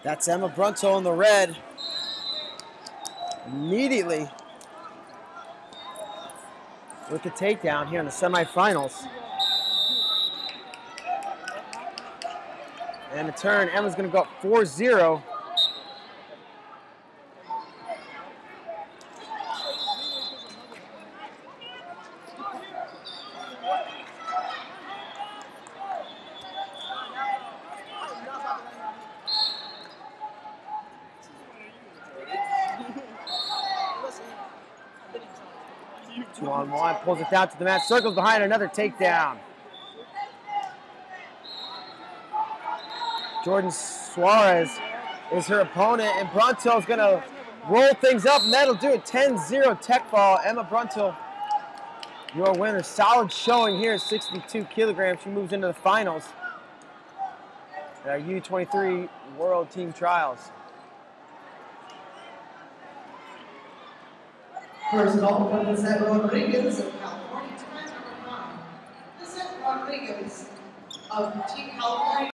That's Emma Bruntil in the red. Immediately with the takedown here in the semifinals. And the turn, Emma's gonna go up 4-0. Two-on-one, pulls it down to the mat, circles behind, another takedown. Jordan Suarez is her opponent, and Bruntil is gonna roll things up, and that'll do it. 10-0 tech fall. Emma Bruntil, your winner. Solid showing here at 62 kilograms. She moves into the finals at our U23 World Team Trials. First off, from Lizette Rodriguez of California, to match number 9. Lizette Rodriguez of Team California.